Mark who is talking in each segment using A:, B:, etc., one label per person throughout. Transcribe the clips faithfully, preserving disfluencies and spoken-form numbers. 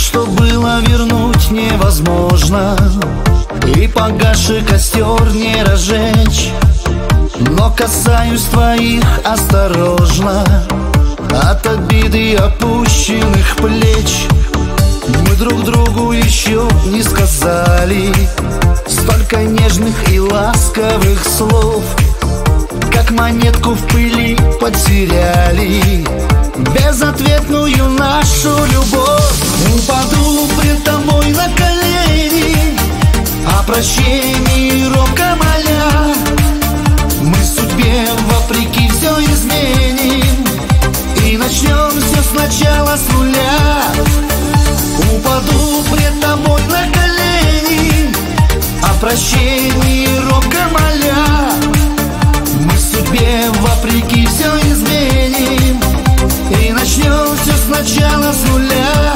A: что было, вернуть невозможно, и погасший костер не разжечь. Но касаюсь твоих осторожно, от обиды опущенных плеч. Мы друг другу еще не сказали столько нежных и ласковых слов, как монетку в пыли потеряли безответную нашу любовь. Упаду пред тобой на колени, о прощении робко моля. Мы судьбе вопреки все изменим и начнем все сначала с нуля. Упаду пред тобой на колени, о прощении робко моля. Мы судьбе вопреки все изменим и начнем все сначала с нуля.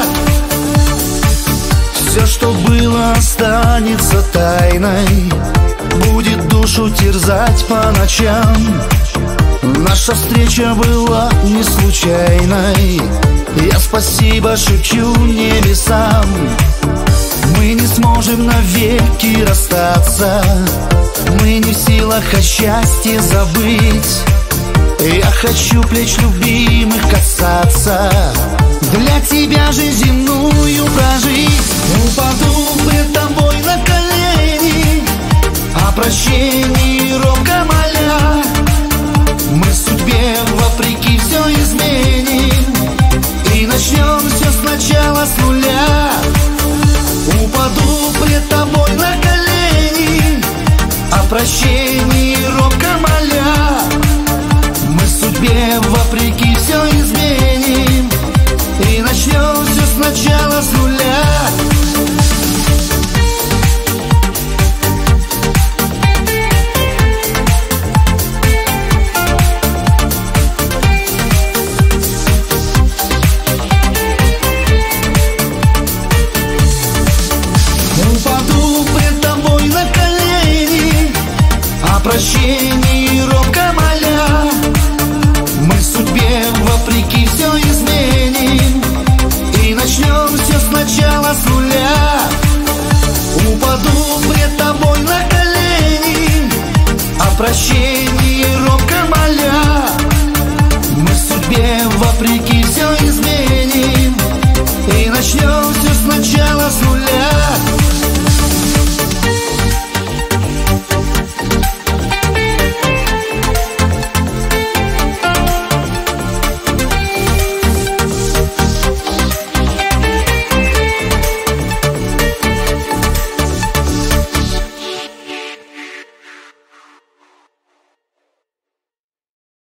A: Все, что было, останется тайной, будет душу терзать по ночам. Наша встреча была не случайной, я спасибо шепчу небесам. Мы не сможем навеки расстаться, мы не в силах о счастье забыть. Я хочу плеч любимых касаться, для тебя жизнь земную прожить. Упаду пред тобой на колени, о прощении робко моля. Мы судьбе вопреки все изменим и начнем все сначала с нуля. Упаду пред тобой на колени, о прощении робко моля. Мы судьбе вопреки все изменим и начнем все сначала с нуля. Упаду пред тобой на колени, о прощении робко моля. Мы судьбе вопреки все изменим и начнем все сначала с нуля. Упаду пред тобой на колени, о прощении робко моля. Мы судьбе вопреки все изменим и начнем все сначала с нуля.